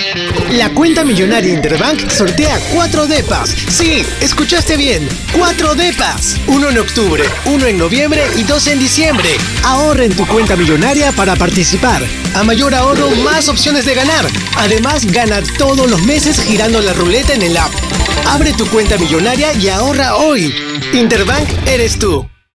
La cuenta millonaria Interbank sortea 4 depas. Sí, escuchaste bien, 4 depas. Uno en octubre, uno en noviembre y 2 en diciembre. Ahorra en tu cuenta millonaria para participar. A mayor ahorro, más opciones de ganar. Además, gana todos los meses girando la ruleta en el app. Abre tu cuenta millonaria y ahorra hoy. Interbank eres tú.